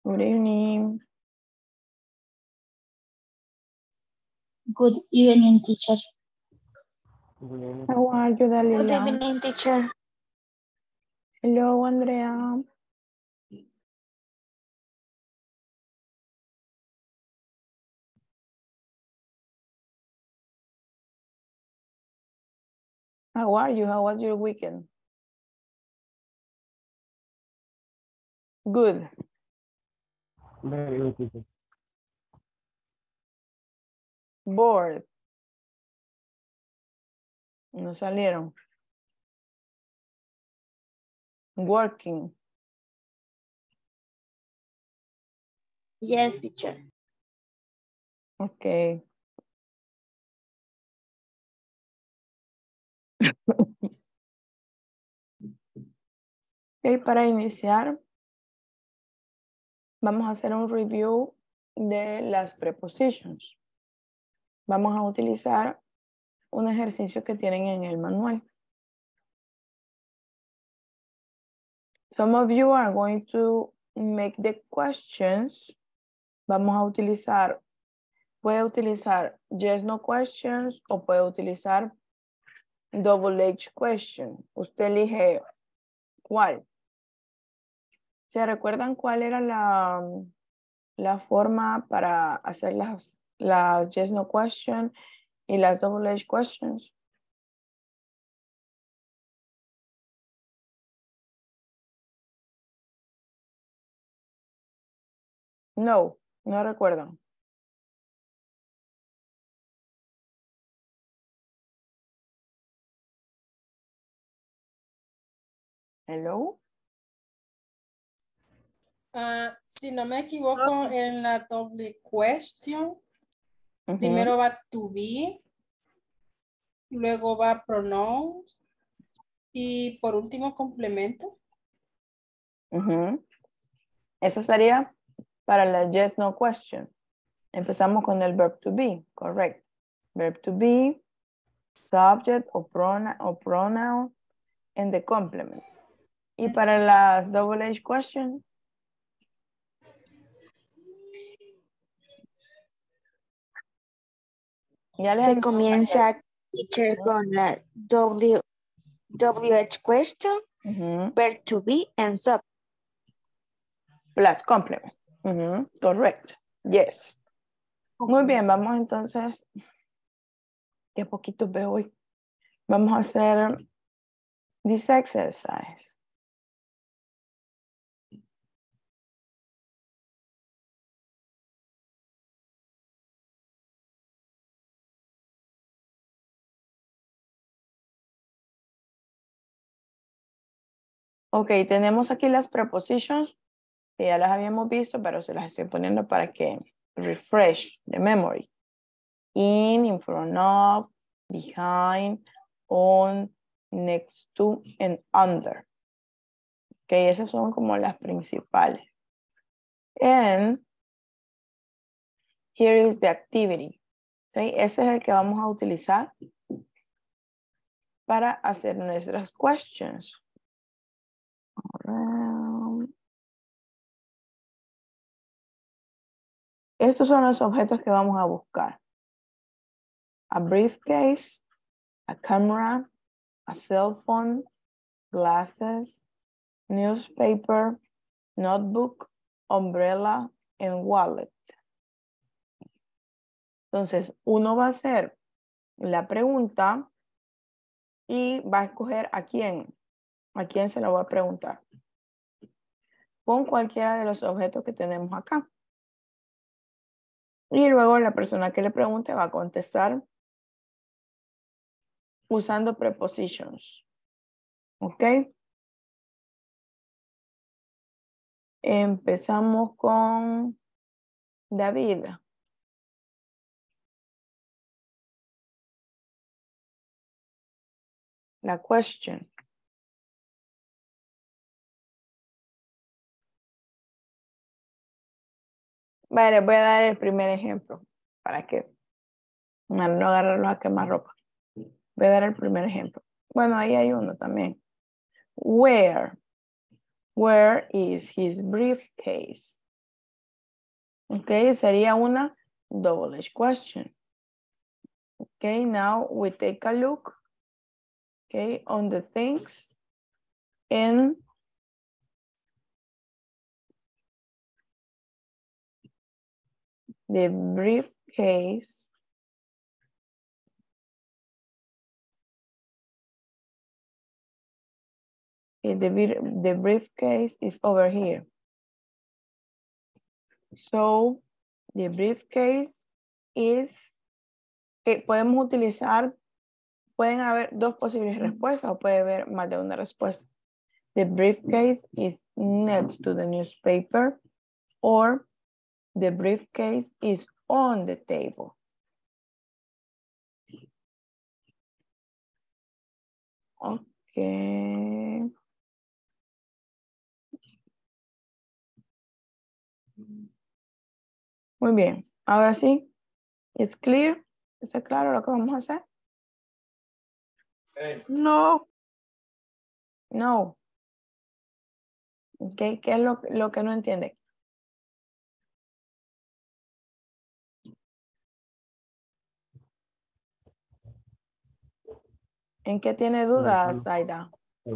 Good evening. Good evening, teacher. How are you, Dalila? Good evening, teacher. Hello, Andrea. How are you? How was your weekend? Good. Very good, teacher. Bored. No salieron. Working. Yes, teacher. Okay. Ok, para iniciar, vamos a hacer un review de las prepositions. Vamos a utilizar un ejercicio que tienen en el manual. Some of you are going to make the questions. Vamos a utilizar, puede utilizar yes, no questions o puede utilizar double H question. Usted elige cuál. ¿Se recuerdan cuál era la forma para hacer las yes, no question y las double H questions? No, no recuerdan. Hello. Si no me equivoco, en la doble question, Ujú, primero va to be, luego va pronouns y por último complemento. ujú. Esa sería para la yes, no question. Empezamos con el verb to be, correct. Verb to be, subject o pronoun, and the complement. Y para las double H question, ya les Se animé. comienza, teacher, con la WH question, Ujú, verb to be, and sub. plus complement. Ujú, correct. Yes. Muy bien, vamos entonces. Qué poquito veo hoy. Vamos a hacer this exercise. Ok, tenemos aquí las prepositions, que ya las habíamos visto, pero se las estoy poniendo para que refresh the memory. In front of, behind, on, next to, and under. Ok, esas son como las principales. And here is the activity. Okay, ese es el que vamos a utilizar para hacer nuestras questions. Estos son los objetos que vamos a buscar. A briefcase, a camera, a cell phone, glasses, newspaper, notebook, umbrella, and wallet. Entonces, uno va a hacer la pregunta y va a escoger a quién se lo va a preguntar. Con cualquiera de los objetos que tenemos acá. Y luego la persona que le pregunte va a contestar usando prepositions. ¿Ok? Empezamos con David. La question. Vale, voy a dar el primer ejemplo para que no agarrarlos a quemar ropa. Voy a dar el primer ejemplo. Bueno, ahí hay uno también. Where is his briefcase? Okay, sería una double H question. Okay, now we take a look, okay, on the things in the briefcase. The briefcase is over here. So, the briefcase is, podemos utilizar, pueden haber dos posibles respuestas o puede haber más de una respuesta. The briefcase is next to the newspaper or the briefcase is on the table. Okay. Muy bien. Ahora sí. It's clear. ¿Está claro lo que vamos a hacer? No. No. Okay. ¿Qué es lo que no entiende? ¿En qué tiene dudas, Zaida?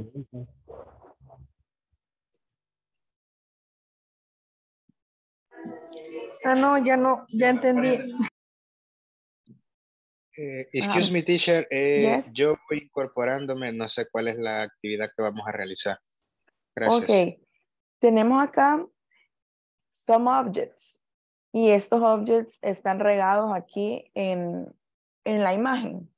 No, ya entendí. Excuse me, teacher. Yes. Yo voy incorporándome, no sé cuál es la actividad que vamos a realizar. Gracias. Ok. Tenemos acá some objects. Y estos objects están regados aquí en la imagen.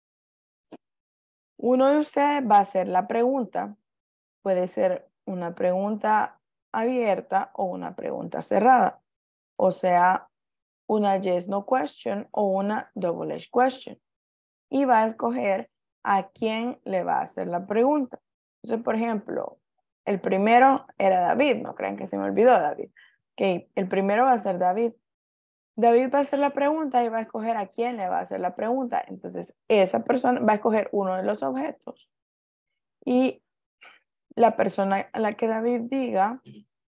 Uno de ustedes va a hacer la pregunta. Puede ser una pregunta abierta o una pregunta cerrada. O sea, una yes, no question o una double H question. Y va a escoger a quién le va a hacer la pregunta. Entonces, por ejemplo, el primero era David. No crean que se me olvidó David. Ok, el primero va a ser David. David va a hacer la pregunta y va a escoger a quién le va a hacer la pregunta. Entonces, esa persona va a escoger uno de los objetos. Y la persona a la que David diga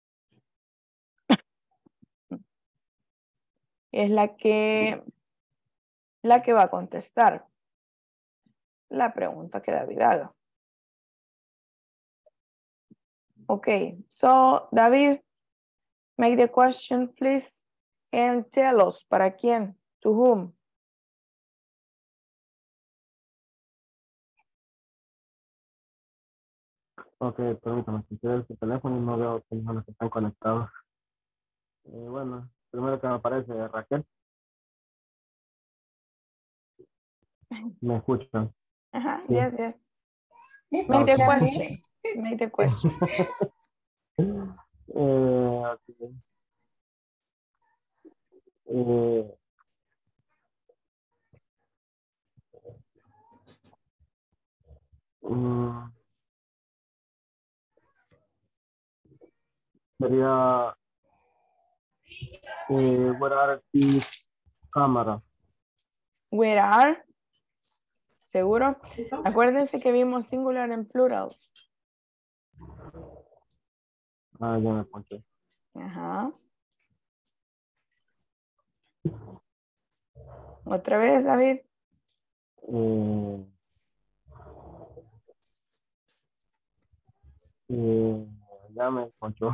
es la que va a contestar la pregunta que David haga. Okay, so David, make the question, please, and tell us para quién, to whom. Ok, permítame, si quiero el teléfono y no veo personas que están conectados. Bueno, primero que me aparece Raquel. ¿Me escuchan? Ajá, Sí. yes, yes. ¿Y Make por the qué a mí? question. Make the question. Ok. Sería what are these cámaras? Where are? ¿Seguro? Acuérdense que vimos singular en plurals. Ah, ya me ponché. Ajá. Otra vez, David. Ya me ponchó.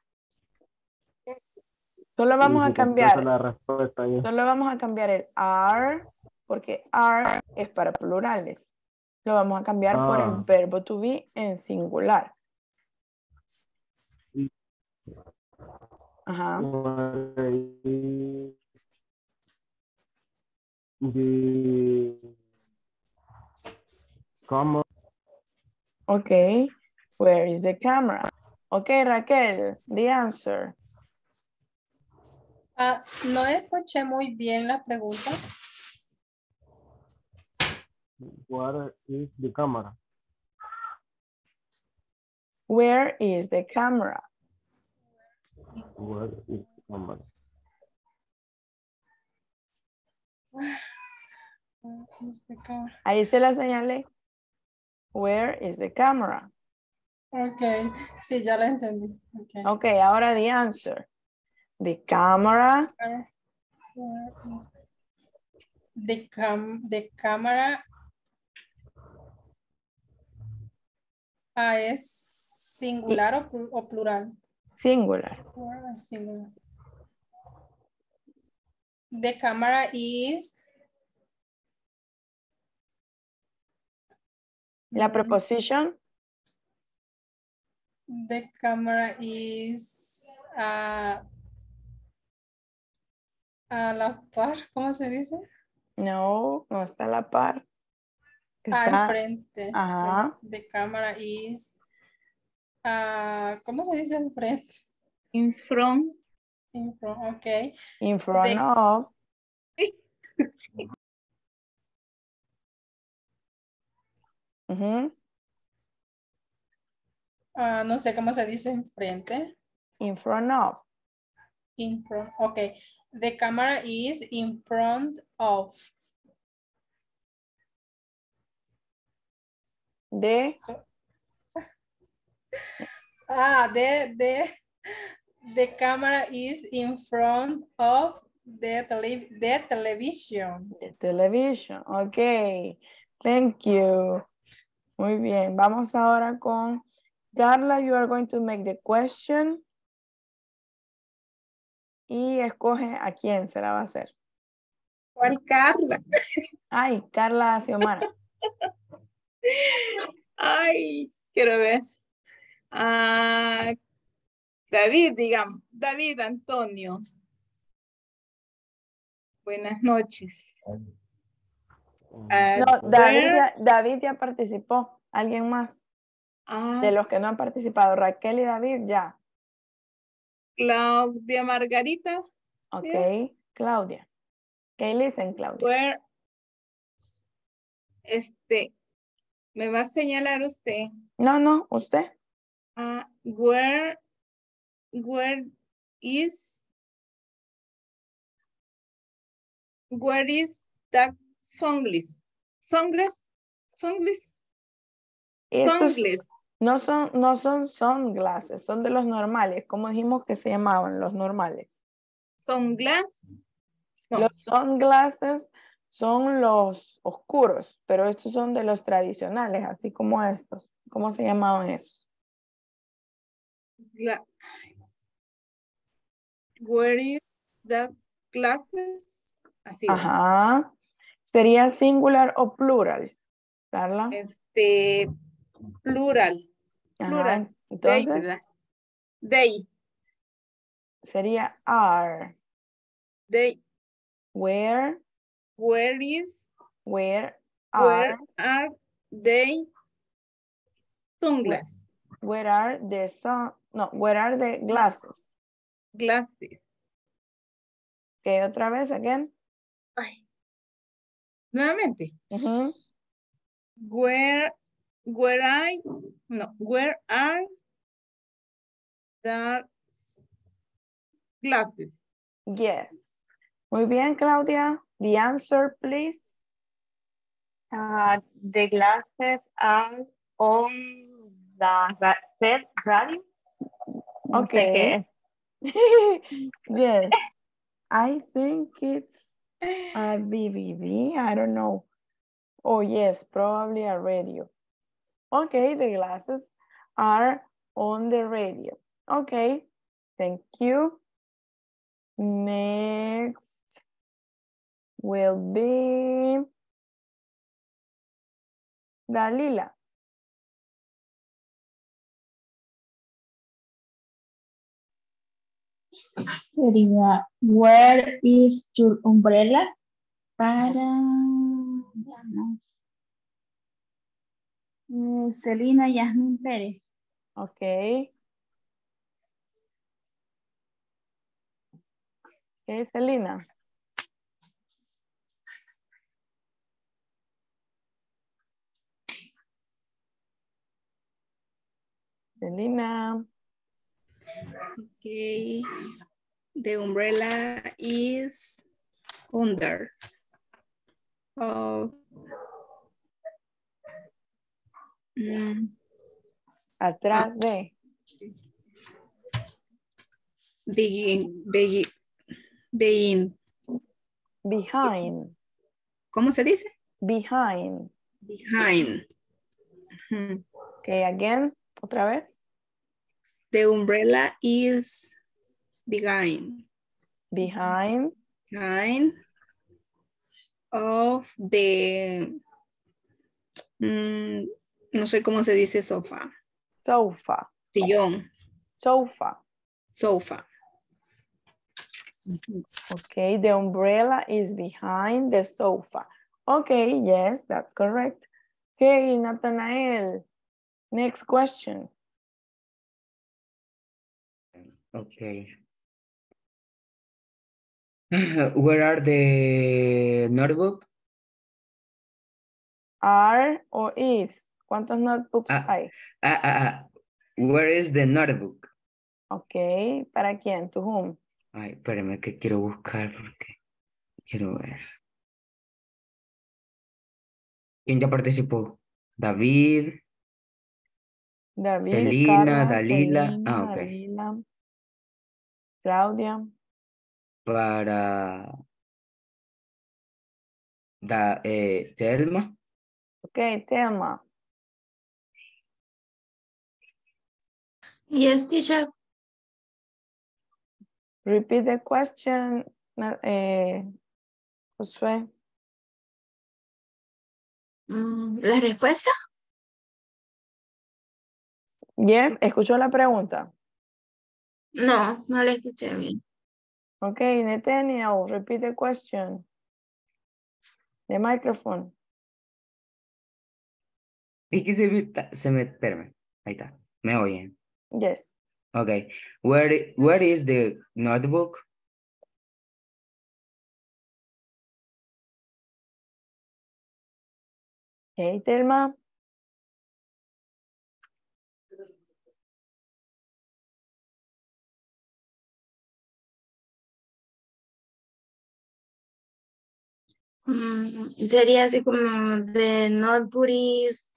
Solo vamos a cambiar. La respuesta ahí. Solo vamos a cambiar el are, porque are es para plurales. Lo vamos a cambiar por el verbo to be en singular. Ajá. ¿Cómo? Okay. Where is the camera? Okay, Raquel, the answer. No escuché muy bien la pregunta. What is the camera? Where is the camera? Where is the camera? Ahí se la señalé. Where is the camera? Ok, sí, ya la entendí. Okay. Okay, ahora the answer. The camera The camera es singular o plural. singular. Singular. The camera is. La preposición The camera is a la par, ¿cómo se dice? no está a la par. Está, Enfrente. ajá. The camera is ¿cómo se dice enfrente? In front. In front, okay. In front The- of. Ujú. No sé cómo se dice enfrente. In front of. In front, okay. The camera is in front of. De. The camera is in front of the television. The television. Ok. Thank you. Muy bien. Vamos ahora con Carla. You are going to make the question. Y escoge a quién se la va a hacer. ¿Cuál Carla? Ay, Carla Xiomara. Ay, quiero ver. David, digamos. David Antonio. Buenas noches. No, David ya participó. ¿Alguien más? De los que no han participado. Raquel y David ya. Claudia Margarita. Ok. Yeah. Claudia. Okay, listen, Claudia. Where, me va a señalar usted. No, usted. Where is that sunglass? Sunglass? Estos no son sunglasses, son de los normales. ¿Cómo dijimos que se llamaban los normales? Sunglass. No. Los sunglasses son los oscuros, pero estos son de los tradicionales, así como estos. ¿Cómo se llamaban esos? Where is the glasses? Así. Ajá. ¿Sería singular o plural, Carla? Plural. Ajá. Plural. Entonces, they. Sería are. They. Where are they sunglasses? Where are the glasses? Glasses. Okay, otra vez, again. Ay. Nuevamente. Uh-huh. Where are the glasses? Yes. Muy bien, Claudia. The answer, please. The glasses are on the red radio. Okay. Yes. I think it's a DVD. I don't know. Oh, yes, probably a radio. Okay, the glasses are on the radio. Okay, thank you. Next will be Dalila. Sería, where is your umbrella? Para, veamos, Celina Yasmin Pérez. Okay. Okay, Celina. Celina. Okay. The umbrella is under. Atrás de. Begin. Behind. ¿Cómo se dice? Behind. Behind. Ujú. Okay, again, otra vez. The umbrella is behind. Behind. Behind of the, no sé cómo se dice sofá. Sofa. Sillón. Sofa. Sofa. Ujú. Okay, the umbrella is behind the sofa. Okay, yes, that's correct. Okay, Nathanael, next question. Okay. Where are the notebook? Are or is? ¿Cuántos notebooks hay? Where is the notebook? Okay, ¿para quién? ¿To whom? Ay, espérame que quiero buscar porque quiero ver. ¿Quién ya participó? David, David, Celina, Carla, Dalila. Celina, Ok. Dalila, Claudia. Para Telma. Okay, Thelma. Yes, teacher. Repeat the question, Josué. ¿La respuesta? Yes, ¿escuchó la pregunta? No, no la escuché bien. Okay, Nathaniel, repeat the question. The microphone. Es que espérame. Ahí está. ¿Me oyen? Yes. Okay. Where is the notebook? Okay, Thelma. Sería así como de notebook is,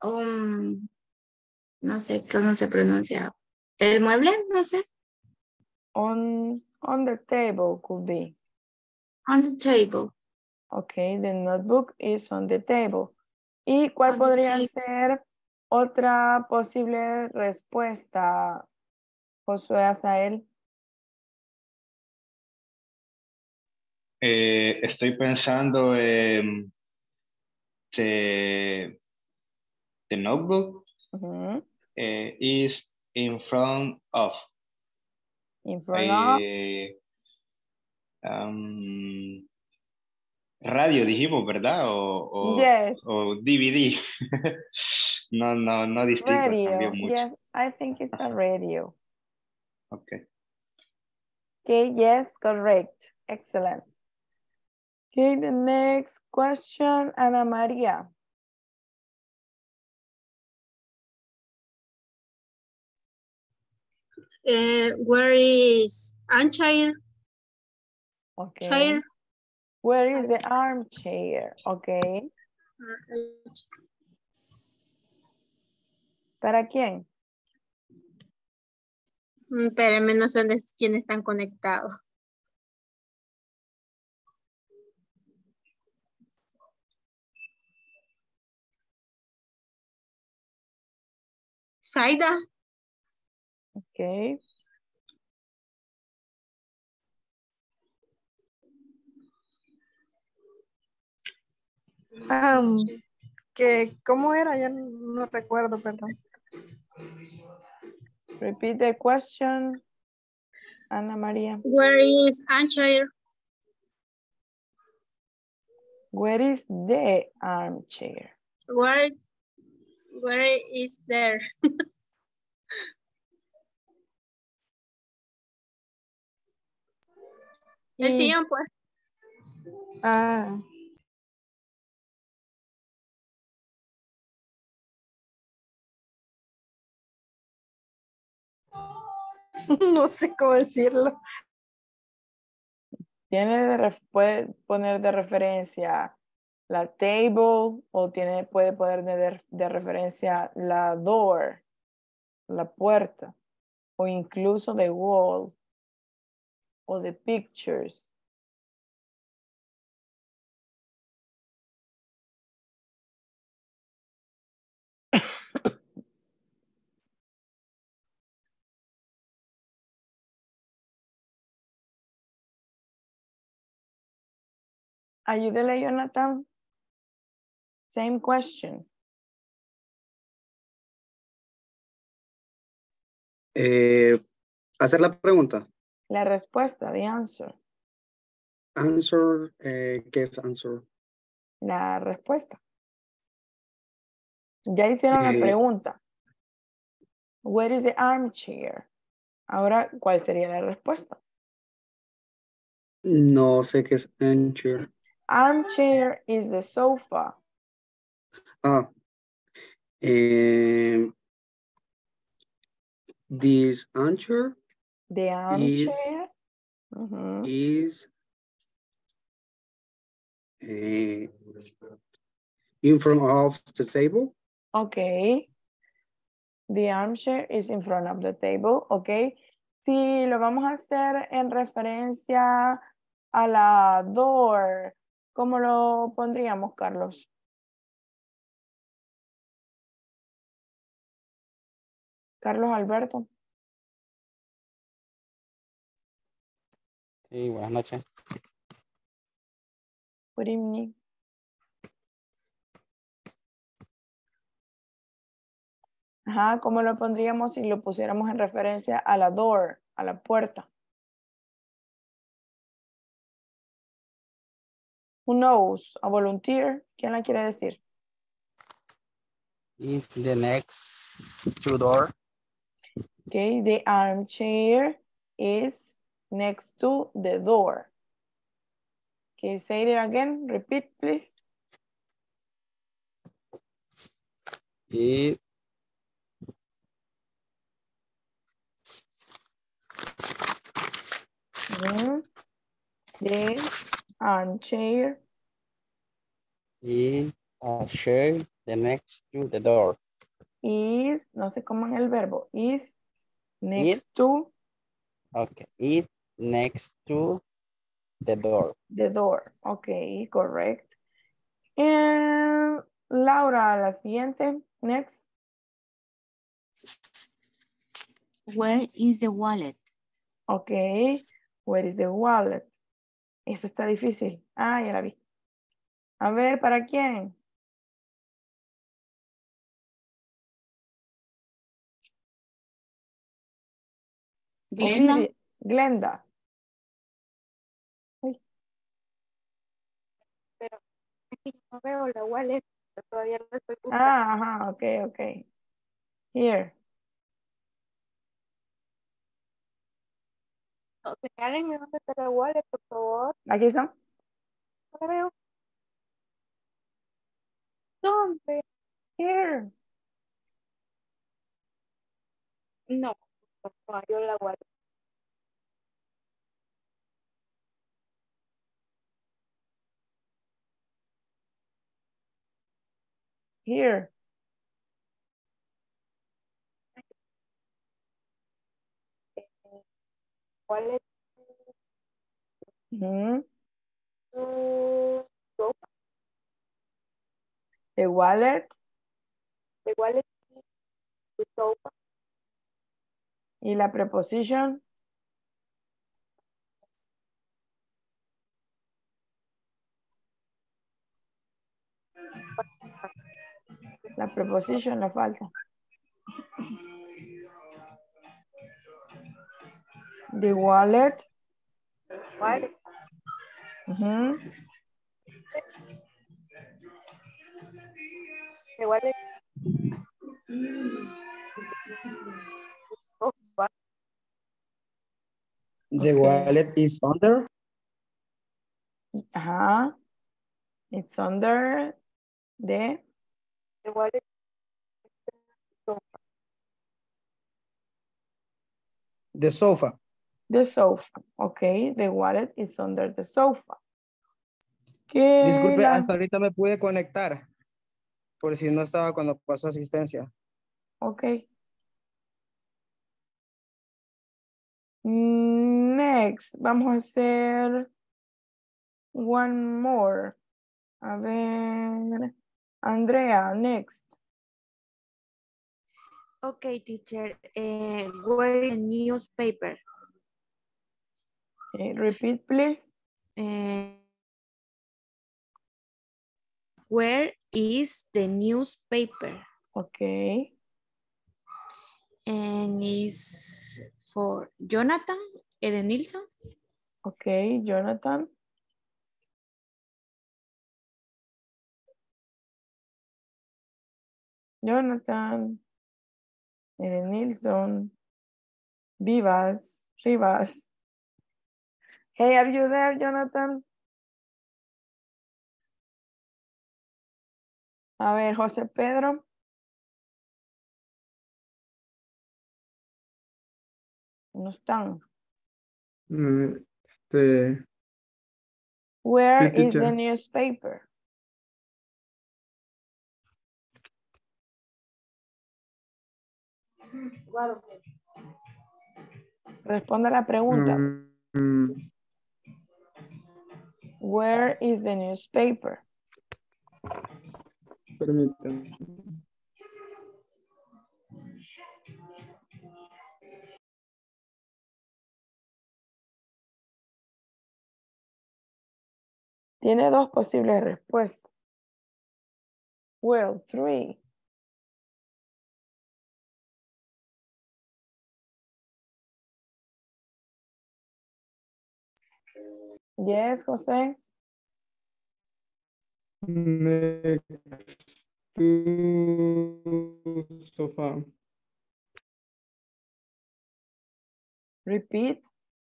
no sé cómo se pronuncia. ¿El mueble? No sé. On the table could be. On the table. Okay, the notebook is on the table. ¿Y cuál On the podría table. ser otra posible respuesta, Josué Azael? Estoy pensando en the notebook Ujú. is in front of. In front of. Radio dijimos, ¿verdad? O Yes. DVD. no distingo, cambió Radio. mucho. Yes, I think it's a radio. Okay. Okay, yes, correct. Excellent. Okay, the next question, Ana María. Where is armchair? Okay. Chair. Where is the armchair? Okay. ¿Para quién? Espérenme, no sé quién están conectados. Saida. Okay. ¿Cómo era? Ya no recuerdo, perdón. Repeat the question, Ana María. Where is armchair? Where is the armchair? Where is there? El sillón, pues. Ah. No sé cómo decirlo. Puede poner de referencia la table o puede poner de referencia la door, la puerta, o incluso the wall. o the pictures? Ayúdele, Jonathan. Same question. Hacer la pregunta. La respuesta, the answer. Answer, ¿qué es answer? La respuesta. Ya hicieron la pregunta. Where is the armchair? Ahora, ¿cuál sería la respuesta? No sé qué es armchair. Armchair is the sofa. This armchair The armchair. is in front of the table. Okay. The armchair is in front of the table. Okay. Si lo vamos a hacer en referencia a la door, ¿cómo lo pondríamos, Carlos? Carlos Alberto. Sí, buenas noches. Good evening. Ajá, ¿cómo lo pondríamos si lo pusiéramos en referencia a la door, a la puerta? Who knows? A volunteer. ¿Quién la quiere decir? Is the next to door. Okay, the armchair is next to the door. Okay, say it again. Repeat, please. It The armchair is a chair the next to the door. is, no sé cómo es el verbo, is next to Okay, it next to the door. the door. Okay, correct. And Laura, la siguiente, next. Where is the wallet? Okay, where is the wallet? Eso está difícil. Ah, ya la vi. A ver, ¿para quién? Glenda. Ovidia- Glenda. Uy. Pero no veo la wallet, todavía no estoy buscando. Ah, ajá, ok, ok. Here. No, señálenme dónde está la wallet, por favor. Aquí están. No la veo. ¿Dónde? Here. No, no hay la wallet. Here. Wallet. Sofa. The wallet. The wallet. The sofa. Y la preposición. La preposición le falta. The wallet. Wallet. The wallet. Sofa. The wallet is under. Ajá. It's under the wallet. The sofa. The sofa. Okay, the wallet is under the sofa. ¿Qué Disculpe, la- hasta ahorita me pude conectar. Por si no estaba cuando pasó asistencia. Ok. Next, vamos a hacer one more. A ver, Andrea, next. Okay, teacher. Where is the newspaper? Okay, repeat, please. Where is the newspaper? Okay. And is for Jonathan Edenilson. Okay, Jonathan. Jonathan. Nilsson. Rivas. Hey, are you there, Jonathan? A ver, José Pedro. No están. Where sí, is the teacher. newspaper? Responde la pregunta. Where is the newspaper? Permítame. Tiene dos posibles respuestas. Well, three. Yes, José. Next to sofa. Repeat.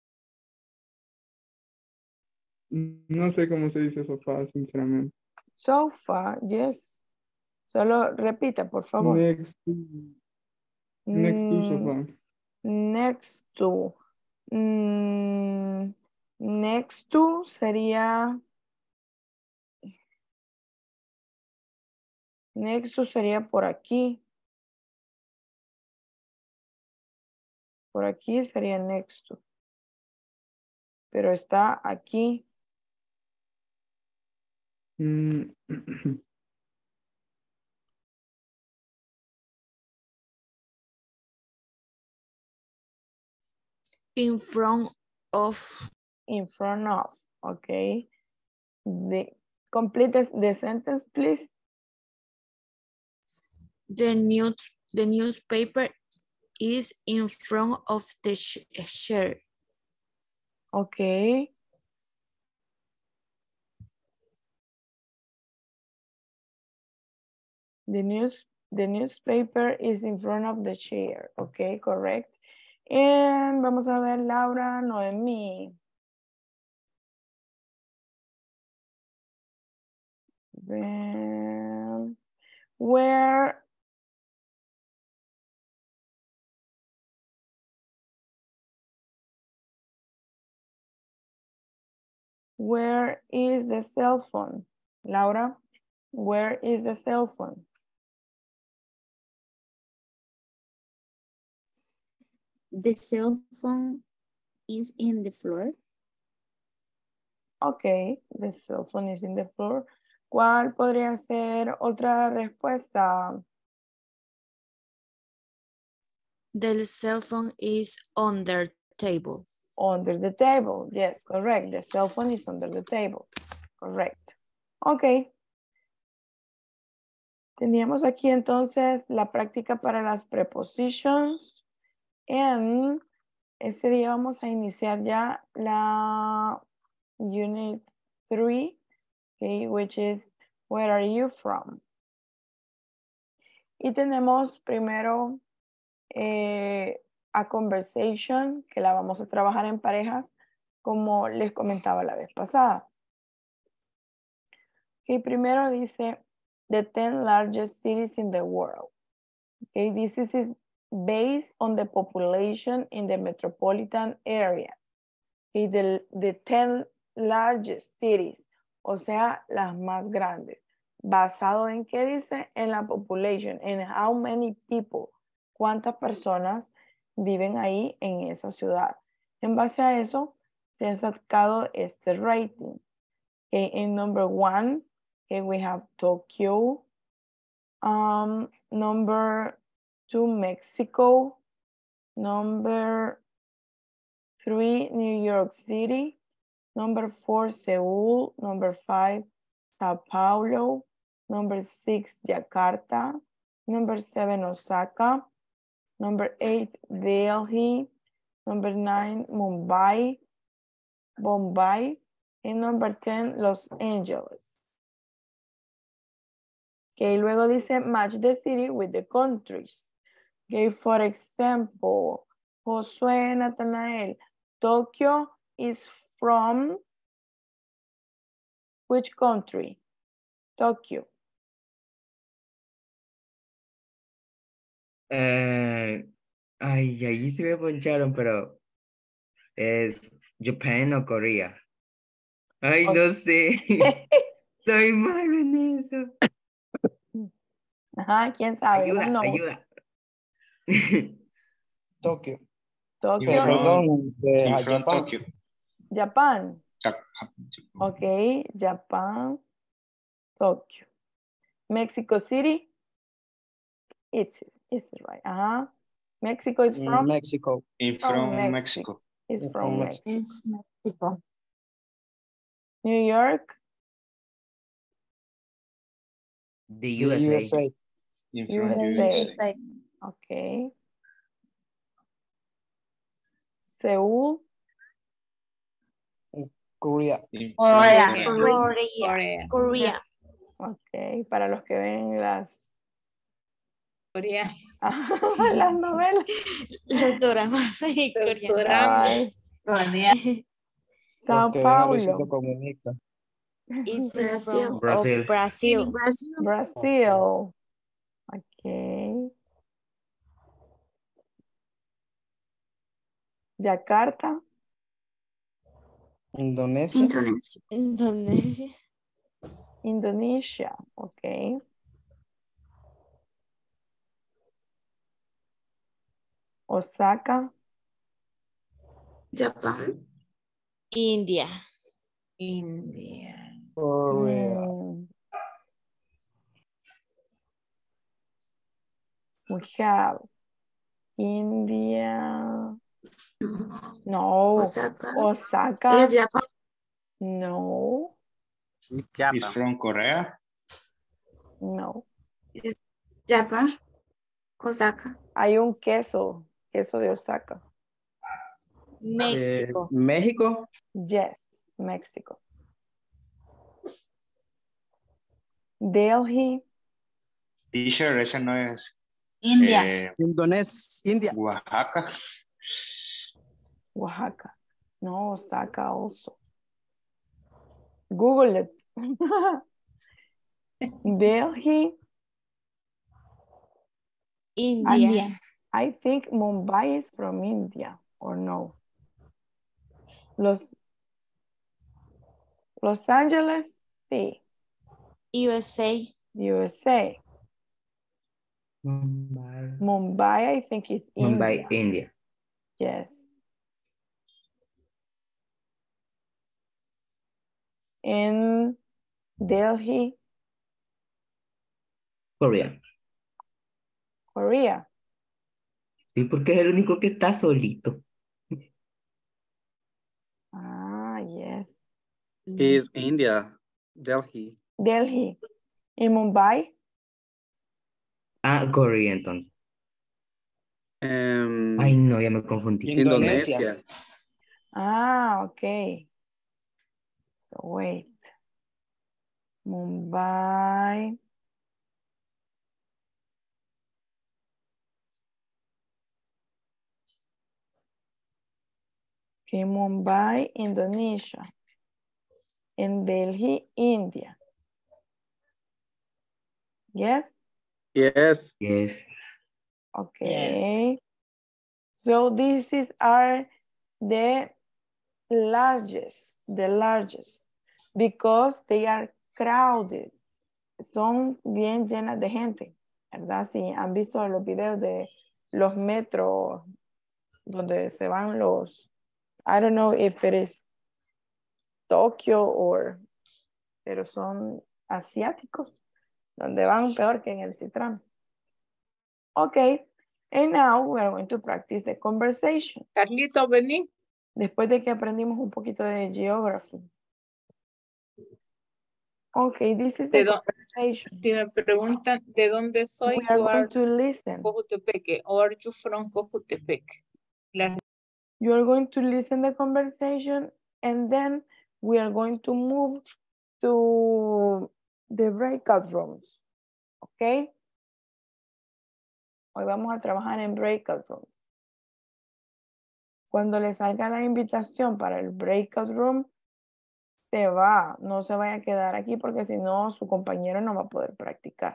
No sé cómo se dice sofá, sinceramente. Sofa, yes. Solo repita, por favor. Next to sofa. Next to. Next to sería. Next to sería por aquí. Por aquí sería next to. Pero está aquí. In front of. In front of. Okay. Complete the sentence, please. The newspaper is in front of the chair. Okay. The newspaper is in front of the chair. Okay, correct. And vamos a ver Laura Noemí. Where is the cell phone? Laura, where is the cell phone? The cell phone is in the floor. Okay, the cell phone is in the floor. ¿Cuál podría ser otra respuesta? The cell phone is on the table. Under the table, yes, correct. The cell phone is under the table, correct. Ok. Teníamos aquí entonces la práctica para las prepositions. En este día vamos a iniciar ya la Unit 3, okay, which is where are you from? Y tenemos primero a conversation, que la vamos a trabajar en parejas, como les comentaba la vez pasada. Y primero dice, the 10 largest cities in the world. Okay, this is based on the population in the metropolitan area. Okay, the 10 largest cities, o sea, las más grandes. ¿Basado en qué dice? En la population, en how many people, cuántas personas viven ahí en esa ciudad. En base a eso, se ha sacado este rating. Okay, in number 1, okay, we have Tokyo. Number 2, Mexico. Number 3, New York City. Number 4, Seoul. Number 5, Sao Paulo. Number 6, Jakarta. Number 7, Osaka. Number 8, Delhi. Number 9, Bombay. And number 10, Los Angeles. Okay, luego dice match the city with the countries. Okay, for example, Josué Nathanael, Tokyo is from which country? Tokyo. Ahí se me poncharon, pero es Japan o Corea. Ay, no sé. Estoy malo en eso. Ajá, ¿quién sabe? Ayuda, ayuda. Tokio. Tokyo. Perdón, From Japón. Tokyo. Japan. Okay, Japan, Tokyo. Mexico City. It's right. Mexico is from Mexico. From Mexico. It's from Mexico. Es México. New York. The USA. From USA. Okay. Seoul. Korea. Korea. Okay, para los que ven las Corea. las novelas. Los doramas Ay, Sao Los que ven a Paulo. Luisito Comunica. It's Brazil. from Brazil. Okay. Jakarta. Indonesia. Indonesia. Okay. Osaka. Japan. India. Korea. We have India. No. Osaka. Japan. No. Is from Korea. No. Japan. Osaka. Hay un queso de Osaka. México. México. Yes, Mexico. Delhi. Teacher, ese no es. India. India. Oaxaca. Oaxaca. No, Osaka also. Google it. Delhi. India. I think Mumbai is from India, or no? Los Angeles, sí. USA. Mumbai, I think it's India. India. Yes. In Delhi. Korea. Sí, porque es el único que está solito. Yes. Is India, Delhi. Delhi. ¿En Mumbai? Korea entonces. Ay, no, ya me confundí. Indonesia. Okay. So wait. Mumbai. Okay, Mumbai, Indonesia. And Delhi, India. Yes? Yes. Yes. Okay. So these are the largest, because they are crowded. Son bien llenas de gente, ¿verdad? Si han visto los videos de los metros donde se van los I don't know if it is Tokio or, pero son asiáticos, donde van peor que en el Citrans. Okay, and now we are going to practice the conversation. Carlito, vení. Después de que aprendimos un poquito de geography. Okay, this is the conversation. Si me preguntan de dónde soy, We are going to listen. Cojutepeque. Or are you from Cojutepeque? You are going to listen the conversation and then we are going to move to the breakout rooms. Okay? Hoy vamos a trabajar en breakout rooms. Cuando le salga la invitación para el breakout room, se va, no se vaya a quedar aquí porque si no su compañero no va a poder practicar.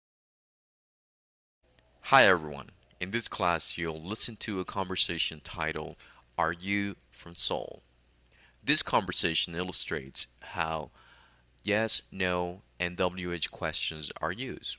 Hi everyone. In this class, you'll listen to a conversation titled, Are You from Seoul? This conversation illustrates how yes, no, and WH questions are used.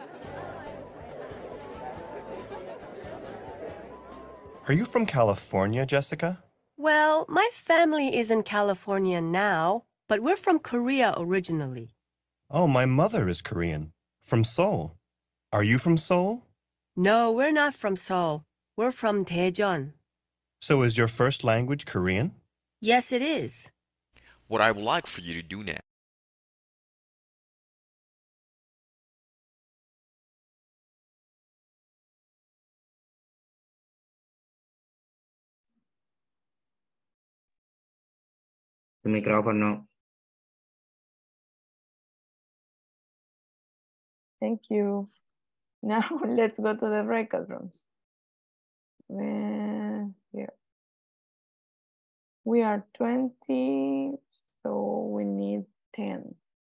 Are you from California, Jessica? Well, my family is in California now, but we're from Korea originally. Oh, my mother is Korean, from Seoul. Are you from Seoul? No, we're not from Seoul. We're from Daejeon. So is your first language Korean? Yes, it is. What I would like for you to do now Tu micrófono. Thank you. Now let's go to the breakout rooms. Here. We are 20, so we need 10.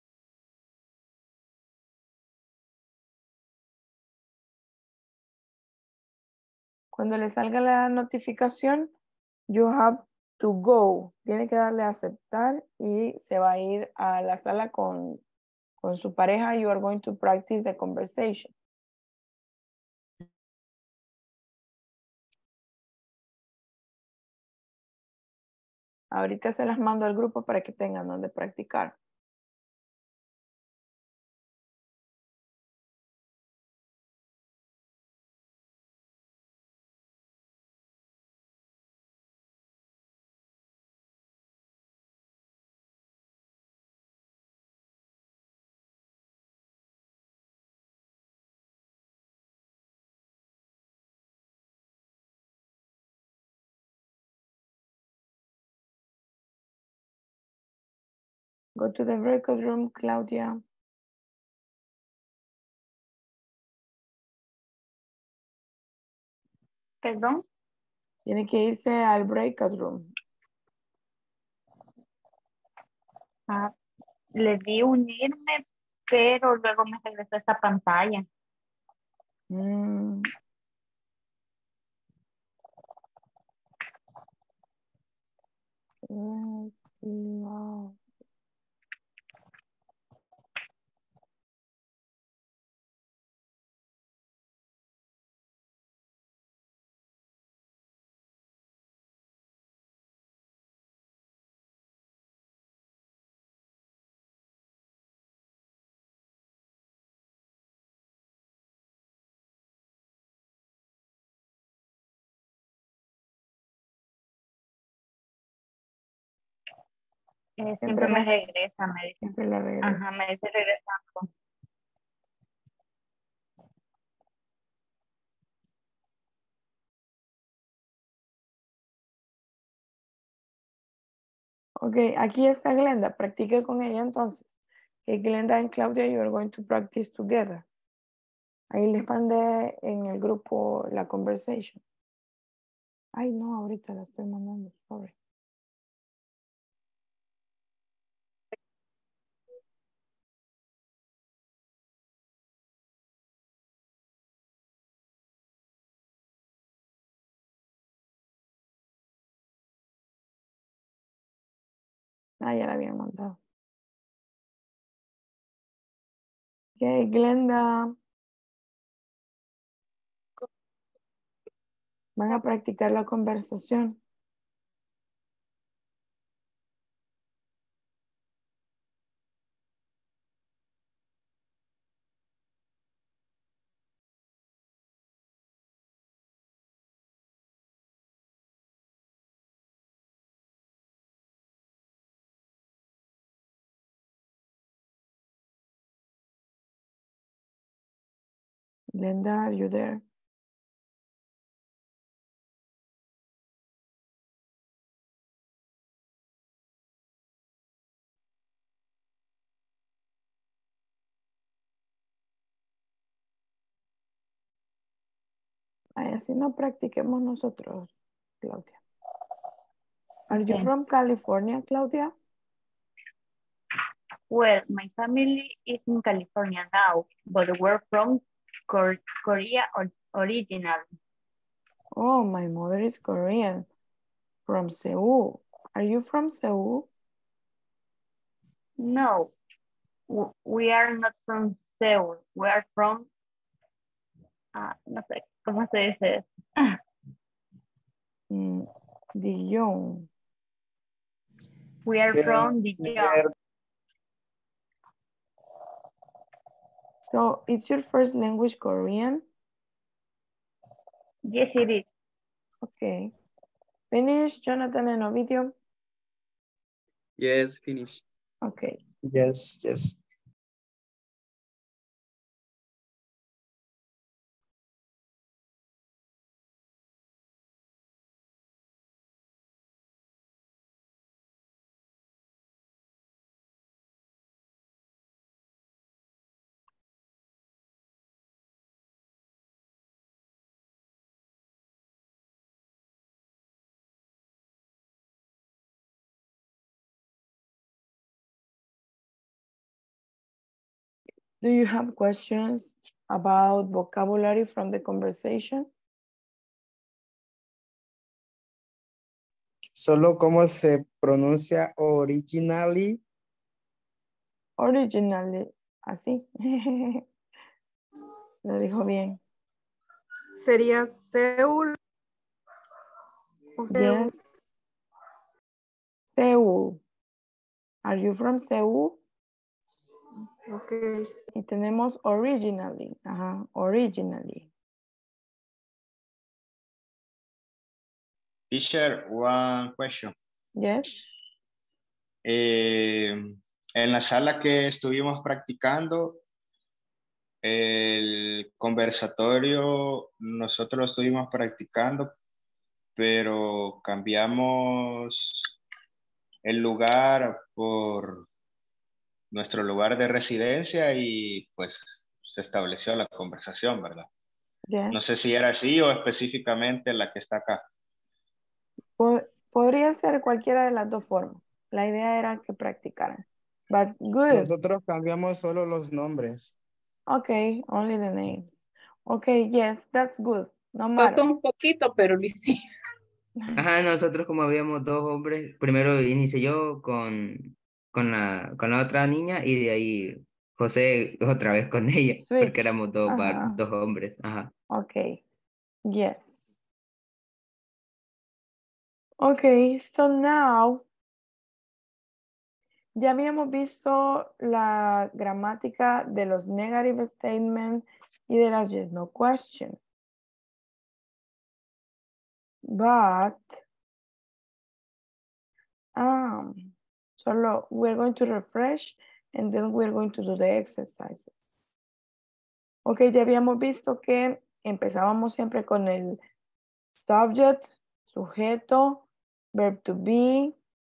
Cuando le salga la notificación, you have to go. Tiene que darle a aceptar y se va a ir a la sala con su pareja. You are going to practice the conversation. Ahorita se las mando al grupo para que tengan donde practicar. Go to the breakout room, Claudia. Perdón. Tiene que irse al breakout room. Ah, le di unirme, pero luego me regresó esta pantalla. Wow. Siempre me regresa, me dice. Siempre la regresa. Ajá, me dice regresando. Ok, aquí está Glenda. Practique con ella entonces. Que Glenda and Claudia, you are going to practice together. Ahí les mandé en el grupo la conversation. Ay, no, ahorita la estoy mandando. Sorry. Ah, ya la habían mandado. Ok, Glenda. Van a practicar la conversación. Glenda, are you there? Ay, así no practiquemos nosotros, Claudia. Are you Okay. from California, Claudia? Well, my family is in California now, but we're from Korea originally. Oh, my mother is Korean, from Seoul. Are you from Seoul? No, we are not from Seoul. We are from, no sé, ¿cómo se dice? Dijon. We are from Dijon. So, is your first language Korean? Yes, it is. Okay. Finish, Jonathan and Ovidio? Yes, finish. Okay. Yes, yes. Do you have questions about vocabulary from the conversation? Solo cómo se pronuncia originally. Originally, así. Lo dijo bien. Sería Seúl. O Seúl. Yes. Seoul. Are you from Seoul? Okay. Y tenemos originally. Ajá, originally. Teacher, one question. Yes. En la sala que estuvimos practicando, el conversatorio, nosotros lo estuvimos practicando, pero cambiamos el lugar por nuestro lugar de residencia y pues se estableció la conversación, ¿verdad? Yes. No sé si era así o específicamente la que está acá. Podría ser cualquiera de las dos formas. La idea era que practicaran. But good. Nosotros cambiamos solo los nombres. Okay, only the names. Okay, yes, that's good. No matter. Costó un poquito, pero lo hicimos. Ajá, nosotros como habíamos dos hombres, primero inicié yo con la otra niña y de ahí José otra vez con ella, Switch. porque éramos dos, Ajá. dos hombres. Ajá. Okay, yes. Okay, so now ya habíamos visto la gramática de los negative statements y de las yes no question. But solo we're going to refresh and then we're going to do the exercises. Ok, ya habíamos visto que empezábamos siempre con el subject, sujeto, verb to be,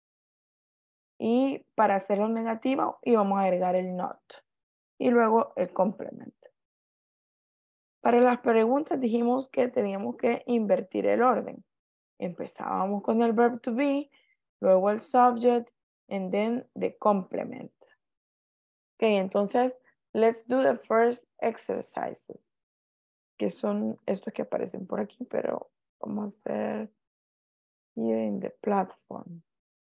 y para hacerlo negativo íbamos a agregar el not y luego el complement. Para las preguntas dijimos que teníamos que invertir el orden. Empezábamos con el verb to be, luego el subject, and then the complement. Ok, entonces, let's do the first exercises, que son estos que aparecen por aquí, pero vamos a hacer here in the platform.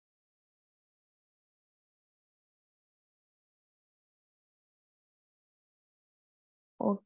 Ok.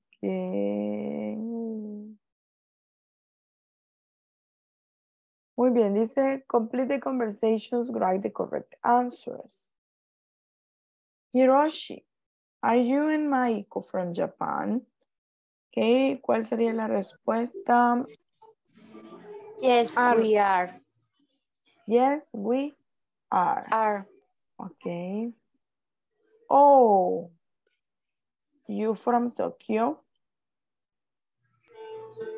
Muy bien, dice complete the conversations, write the correct answers. Hiroshi, are you and Maiko from Japan? Ok, ¿cuál sería la respuesta? Yes, we are. Yes, we are. Okay. Oh, you from Tokyo?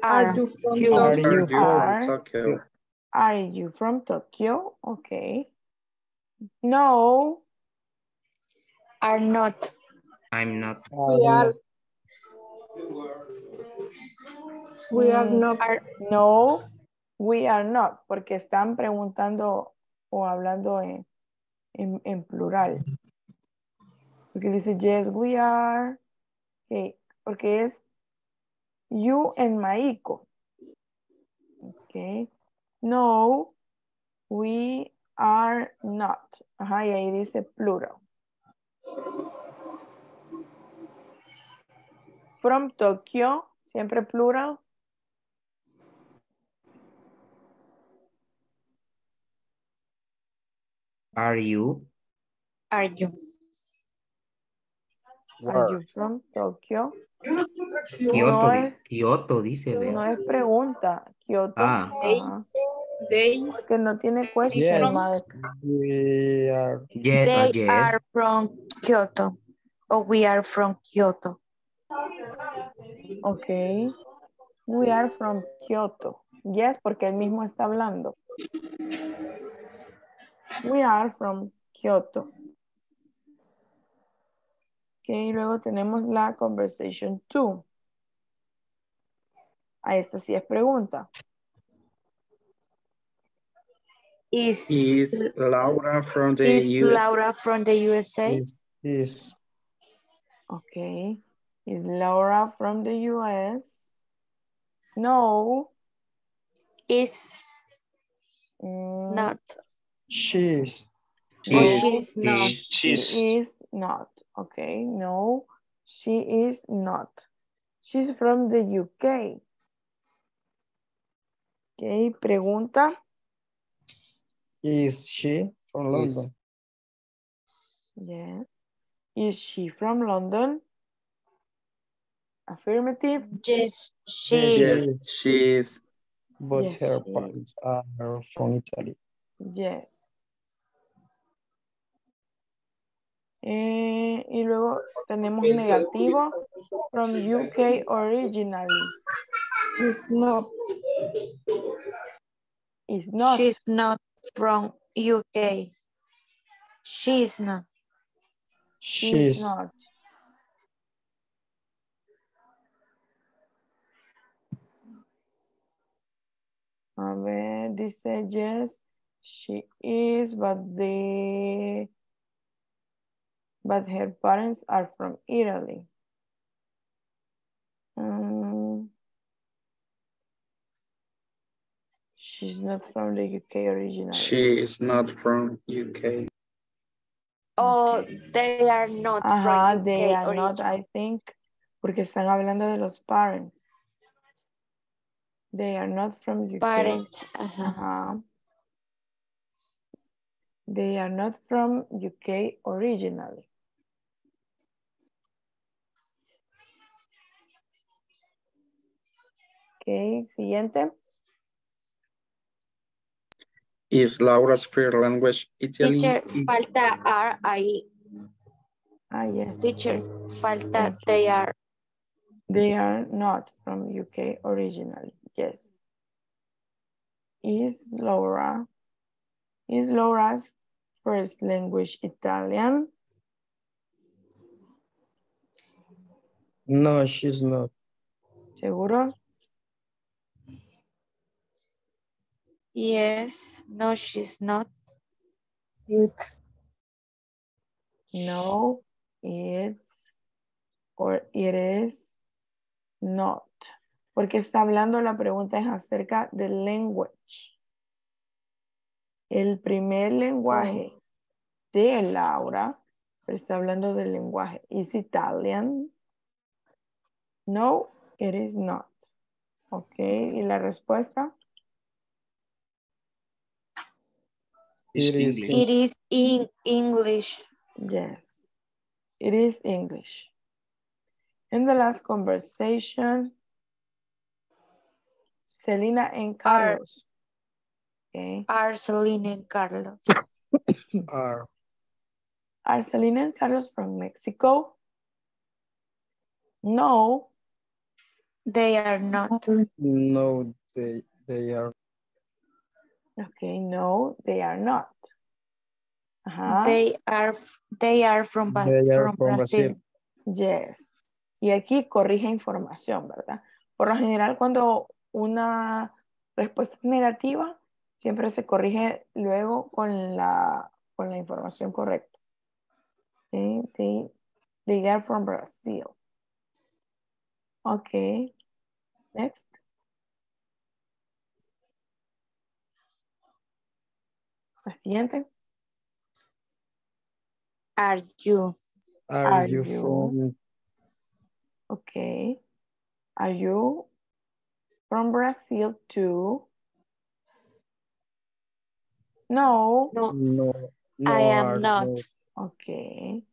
Are you from You Are Tokyo? you from are. Tokyo? Are you from Tokyo? Okay. No. Are not. I'm not. We are. We are not. No, we are not, porque están preguntando o hablando en plural. Porque dice, yes, we are. Okay, porque es you and Maiko. Okay. No, we are not. Ajá, y ahí dice plural. From Tokyo, siempre plural. Are you? Are you? Are you from Tokyo? Kyoto, No es, Kyoto dice, no vea. es pregunta. Kyoto. Ah. Ajá. They Porque no tiene question Yes, mark. we are. They Yes. are from Kyoto. Or we are from Kyoto. Okay. We are from Kyoto. Yes, porque él mismo está hablando. We are from Kyoto. Ok, luego tenemos la conversation 2. A esta sí es pregunta. Is Laura from the Is US? Laura from the USA? Yes. Okay. Is Laura from the US? No. Is not. She's. Or she's not. She is not. Okay, no, she is not. She's from the UK. Okay, pregunta. Is she from London? Yes. Is she from London? Affirmative. Yes, Yes, she is. But Yes, her she parents are from Italy. Yes. Y luego tenemos negativo. From UK originally. Is not. Is not. She's not from UK. She's not. She's not. A ver, dice yes, she is, but her parents are from Italy. She's not from the UK originally. She is not from UK. Oh, they are not Ajá, from UK they are origin. not, I think, porque están hablando de los parents. They are not from UK. Parents. Ajá. They are not from UK originally. Ok, siguiente. Is Laura's first language Italian? Teacher, falta are ahí. Ah, yes. Teacher, falta they are. They are not from UK originally. Yes. Is Laura's first language Italian? No, she's not. ¿Seguro? Yes. No, she's not. No, it's or it is not. Porque está hablando, la pregunta es acerca del language. El primer lenguaje de Laura, pero está hablando del lenguaje. Is Italian? No, it is not. Ok, ¿y la respuesta? It is in English. Yes, it is English. In the last conversation, Selena and Carlos. Okay. Are Selena and Carlos. Are Selena and Carlos from Mexico? No. They are not. No, they are. Okay, no, they are not. Ajá. They are from, They are from from Brazil. Yes. Y aquí corrige información, ¿verdad? Por lo general, cuando una respuesta es negativa, siempre se corrige luego con la información correcta. Okay. They are from Brazil. Okay. Next. La siguiente. Are you? Are you from? Okay. Are you from Brazil too? No. No. No, no I am are not. Okay.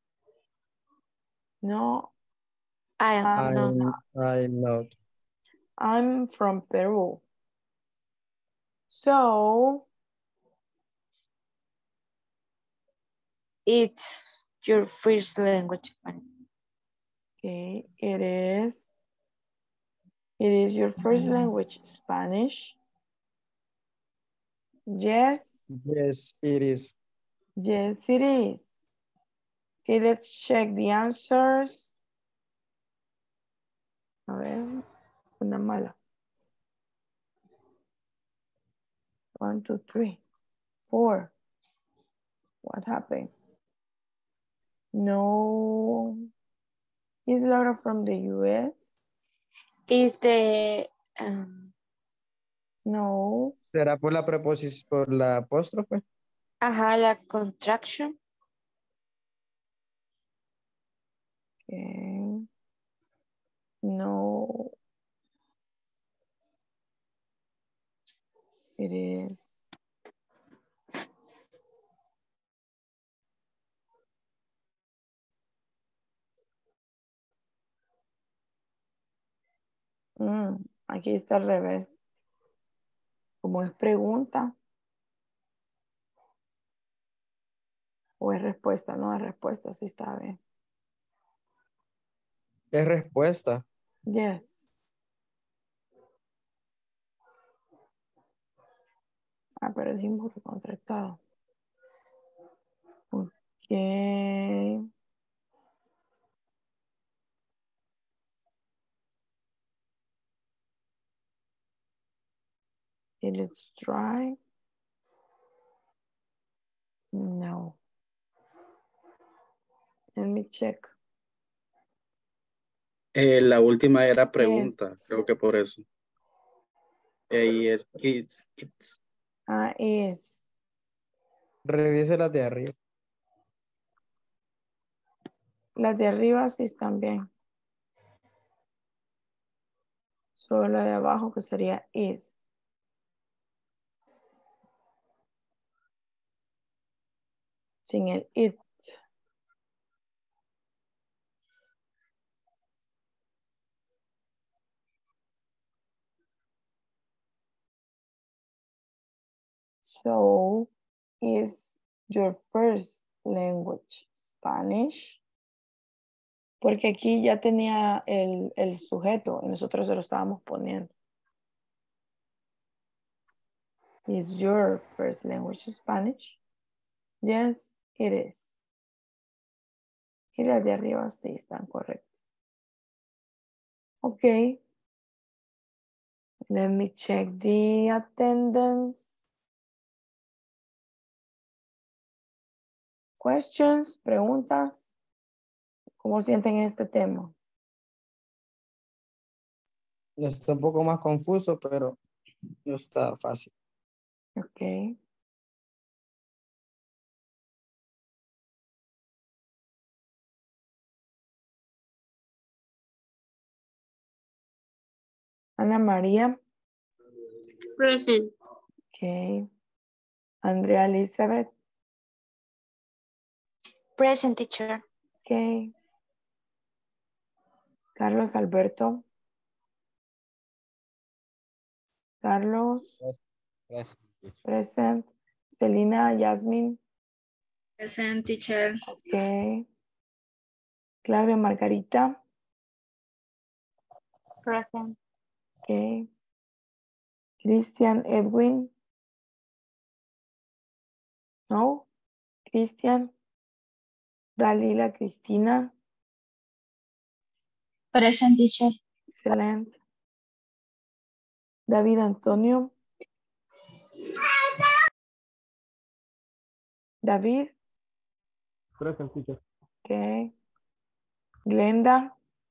No, I am not. I'm not. I'm from Peru. So, It's your first language. okay, it is your first language, Spanish? Yes. Yes, it is. Yes, it is. Okay, let's check the answers. A ver, una mala. 1, 2, 3, 4. What happened? No. Is Laura from the US? Is the No. ¿Será por la preposición, por la apóstrofe? ajá, la contraction? Okay. No. It is. Aquí está al revés. Como es pregunta. O es respuesta, no es respuesta, sí está bien. Es respuesta. Yes. Pero es input contractado. Ok. Okay, let's try. No. Let me check. La última era pregunta, creo que por eso. Ahí es it's. Es. Revise las de arriba. Las de arriba sí están bien. Solo la de abajo que sería is. Sin el it. So, is your first language Spanish? Porque aquí ya tenía el sujeto y nosotros se lo estábamos poniendo. Is your first language Spanish? Yes, it is. Y las de arriba sí están correctas. Ok. Let me check the attendance. Questions, preguntas. ¿Cómo sienten este tema? Está un poco más confuso, pero no está fácil. Ok. Ana María. Present. Ok. Andrea Elizabeth. Present, teacher. Ok. Carlos Alberto. Carlos. Present. Celina Yasmin. Present, teacher. Ok. Claudia Margarita. Present. Okay. Christian Edwin. No. Christian. Dalila Cristina. Present, teacher. Excelente. David Antonio. David. Present, teacher. Okay. Glenda.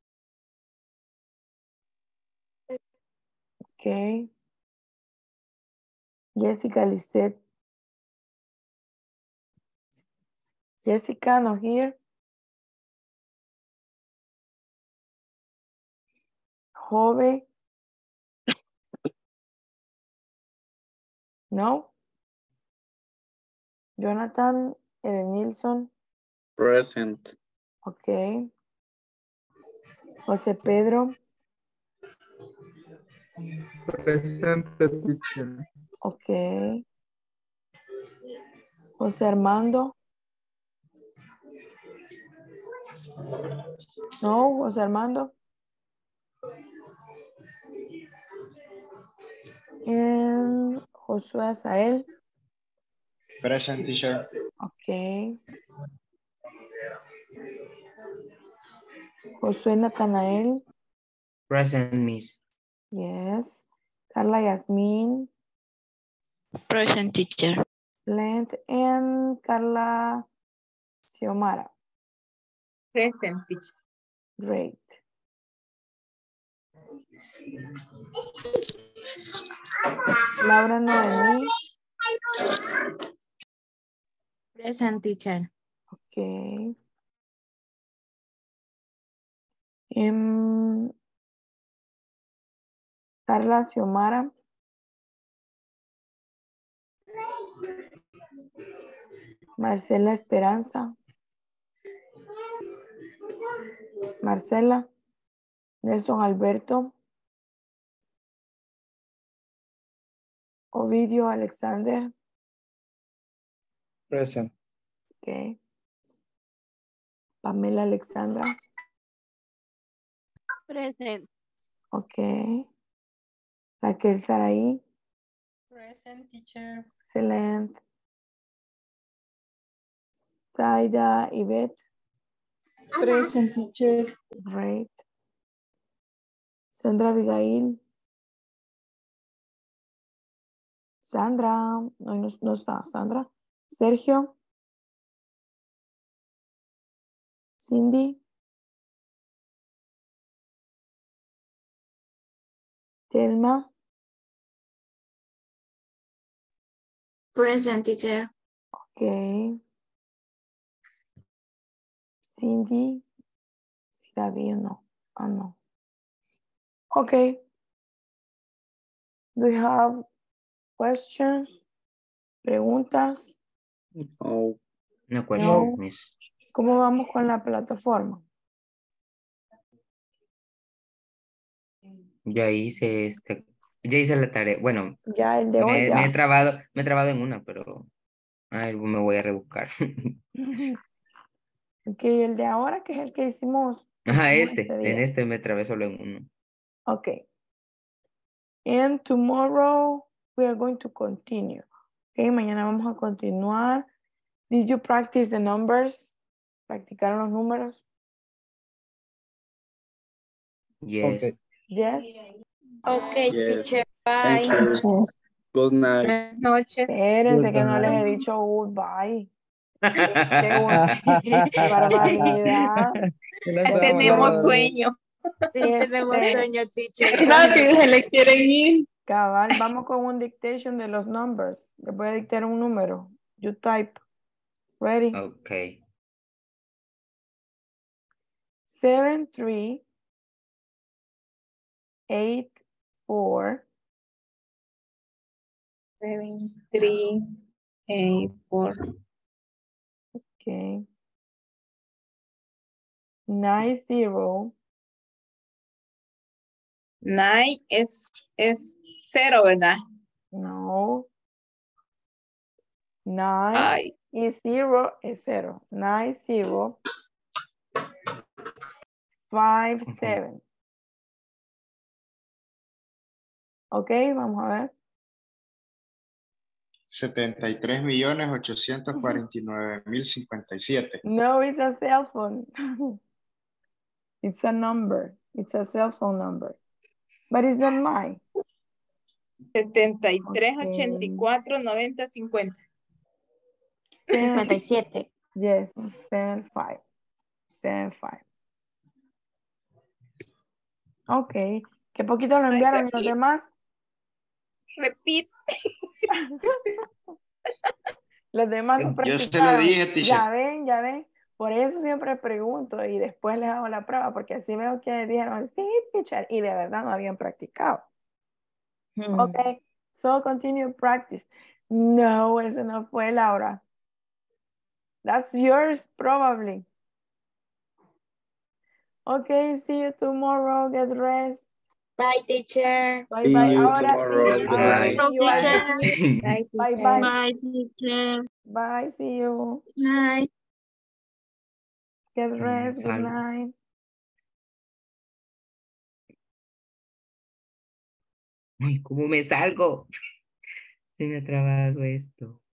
Okay. Jessica Lisette. Jessica, not here. Jove. No. Jonathan Edenilson. Present. Okay. José Pedro. Presente, teacher. Okay. José Armando. No, José Armando. And Josué Azael. Present, teacher. Okay. Josué Natanael. Present, Miss. Yes. Carla Yasmin. Present, teacher. Lent and Carla Xiomara. Present, teacher. Great. Laura Noemí. Present, teacher. Okay. Carla Xiomara. Marcela Esperanza. Marcela. Nelson Alberto. Ovidio Alexander. Present. Okay. Pamela Alexandra. Present. Okay. Raquel Saraí. Present, teacher. Excelente. Zaida Yvette. Present, teacher. Great. Sandra Abigail. Sandra. No está. Sandra. Sergio. Cindy. Telma. Present, teacher. Okay. Cindy. Si la vi o no. Ah, no. Okay. Do you have questions? Preguntas. No. No question, No. Miss. ¿Cómo vamos con la plataforma? Ya hice la tarea. Bueno, Ya el de hoy me he ya. trabado en una, pero me voy a rebuscar. Ok, el de ahora que es el que hicimos. Ajá, este en día. este me trabé solo en uno. Okay. And tomorrow we are going to continue. Okay, mañana vamos a continuar. Did you practice the numbers? ¿Practicaron los números? Yes. Okay. Yes. Okay, Yes. teacher. Thank Bye. you. Good night. Buenas noches. Espérense que no les he Goodbye. dicho goodbye. Qué barbaridad. Tenemos sueño. Sí, tenemos sueño, teacher. Rápido, se le quieren ir. Cabal, vamos con un dictation de los numbers. Les voy a dictar un número. You type. Ready? Okay. 7, 3, 8, 4, 7, 3, 8, 4. okay. 9, 0, 9 es 0, ¿verdad? no. 9 Ay. y 0 es 0. 9, 0, 5, 7. Ok, vamos a ver. 73.849.057. No, it's a cell phone. It's a number. It's a cell phone number. But it's not mine. 73, 84, 90, 50. 57. Yes, 75. 75. Ok. ¿Qué poquito lo enviaron y los demás? Repite. Los demás no Yo se lo practicaron. dije, teacher. Ya ven, ya ven. Por eso siempre pregunto y después les hago la prueba, porque así veo que dijeron, sí, teacher, y de verdad no habían practicado. Ok, so continue practice. No, ese no fue, Laura. That's yours, probably. Okay, see you tomorrow. Get rest. Bye, teacher. Bye, bye. See you Ahora tomorrow. sí, Bye. see you at the Teacher. gym. Bye, Bye, teacher. bye. Bye, teacher. Bye, see you. Night. Get rest. Good Salgo. night. Ay, ¿cómo me salgo? Se me ha trabado esto.